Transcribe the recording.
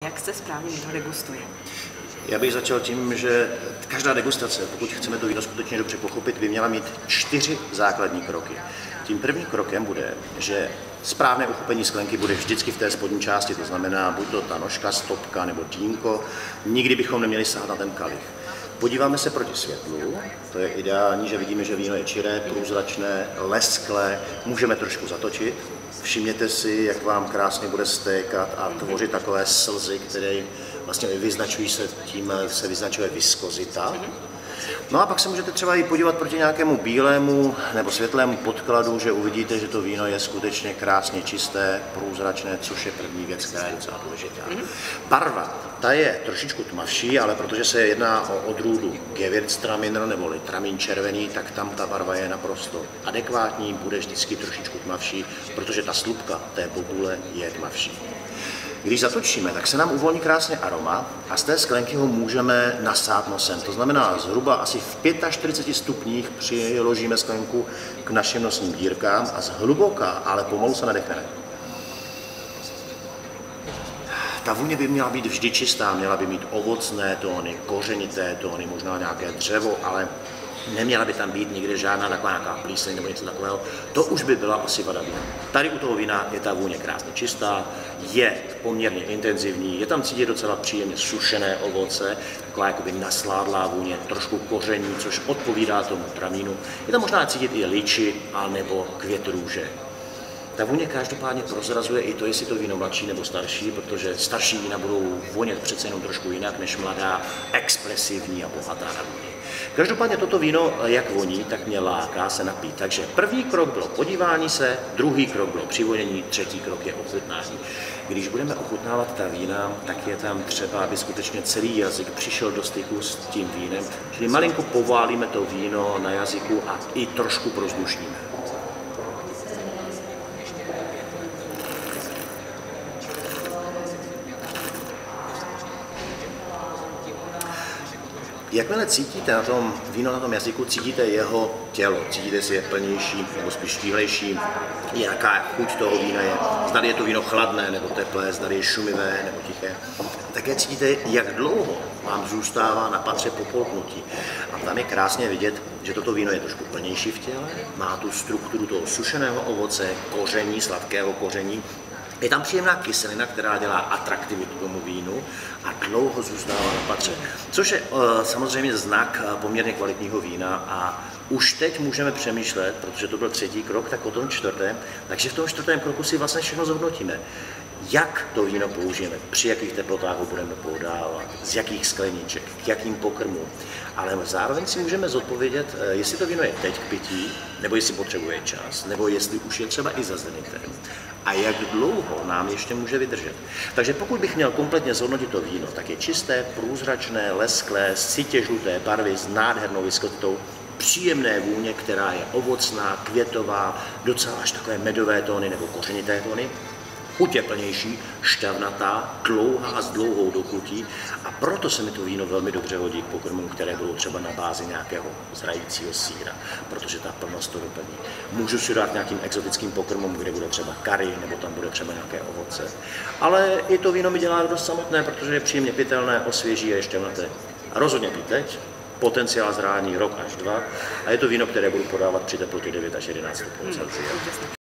Jak se správně víno degustuje? Já bych začal tím, že každá degustace, pokud chceme to víno skutečně dobře pochopit, by měla mít 4 základní kroky. Tím prvním krokem bude, že správné uchopení sklenky bude vždycky v té spodní části, to znamená buď to ta nožka, stopka nebo dýnko, nikdy bychom neměli sahat na ten kalich. Podíváme se proti světlu, to je ideální, že vidíme, že víno je čiré, průzračné, lesklé, můžeme trošku zatočit. Všimněte si, jak vám krásně bude stékat a tvořit takové slzy, které vlastně vyznačují se, tím se vyznačuje viskozita. No a pak se můžete třeba i podívat proti nějakému bílému nebo světlému podkladu, že uvidíte, že to víno je skutečně krásně čisté, průzračné, což je první věc, která je docela důležitá. Barva, ta je trošičku tmavší, ale protože se jedná o odrůdu Gewürztraminer neboli tramín červený, tak tam ta barva je naprosto adekvátní, bude vždycky trošičku tmavší, protože ta slupka té bobule je tmavší. Když zatočíme, tak se nám uvolní krásně aroma a z té sklenky ho můžeme nasát nosem. To znamená, zhruba asi v 45 stupních přiložíme sklenku k našim nosním dírkám a zhluboka, ale pomalu se nadechneme. Ta vůně by měla být vždy čistá, měla by mít ovocné tóny, kořenité tóny, možná nějaké dřevo, ale neměla by tam být nikde žádná taková nějaká plíseň nebo něco takového. To už by byla asi vada vína. Tady u toho vína je ta vůně krásně čistá, je poměrně intenzivní, je tam cítit docela příjemně sušené ovoce, taková jakoby nasládlá vůně, trošku koření, což odpovídá tomu tramínu. Je tam možná cítit i liči anebo květ růže. Ta vůně každopádně prozrazuje i to, jestli to víno mladší nebo starší, protože starší vína budou vonět přece jenom trošku jinak než mladá, expresivní a bohatá na vůni. Každopádně toto víno, jak voní, tak mě láká se napít. Takže první krok bylo podívání se, druhý krok bylo přivonění, třetí krok je ochutnání. Když budeme ochutnávat ta vína, tak je tam třeba, aby skutečně celý jazyk přišel do styku s tím vínem, čili malinko poválíme to víno na jazyku a i trošku prozdušníme. Jakmile cítíte na tom víno na tom jazyku, cítíte jeho tělo, cítíte, jestli je plnější nebo spíš štíhlejší, jaká chuť toho vína je, zdali je to víno chladné nebo teplé, zdali je šumivé nebo tiché. Také cítíte, jak dlouho vám zůstává na patře po polknutí. A tam je krásně vidět, že toto víno je trošku plnější v těle, má tu strukturu toho sušeného ovoce, koření, sladkého koření. Je tam příjemná kyselina, která dělá atraktivitu tomu vínu a dlouho zůstává na patře, což je samozřejmě znak poměrně kvalitního vína a už teď můžeme přemýšlet, protože to byl třetí krok, tak o tom čtvrtém, takže v tom čtvrtém kroku si vlastně všechno zhodnotíme. Jak to víno použijeme, při jakých teplotách ho budeme podávat, z jakých skleníček, k jakým pokrmům. Ale zároveň si můžeme zodpovědět, jestli to víno je teď k pití, nebo jestli potřebuje čas, nebo jestli už je třeba i za zenitem. A jak dlouho nám ještě může vydržet. Takže pokud bych měl kompletně zhodnotit to víno, tak je čisté, průzračné, lesklé, sytě žluté barvy s nádhernou viskozitou, příjemné vůně, která je ovocná, květová, docela až takové medové tóny nebo kořenité tóny. Chuť je plnější, štavnatá, dlouhá a s dlouhou dochutí a proto se mi to víno velmi dobře hodí k pokrmům, které budou třeba na bázi nějakého zrajícího sýra, protože ta plnost to doplní. Můžu si dát nějakým exotickým pokrmům, kde bude třeba curry nebo tam bude třeba nějaké ovoce. Ale i to víno mi dělá dost samotné, protože je příjemně pitelné, osvěží a je šťavnaté. A rozhodně pít teď, potenciál zrání rok až 2 a je to víno, které budu podávat při teplotě 9 až 11 stupňů Celsia.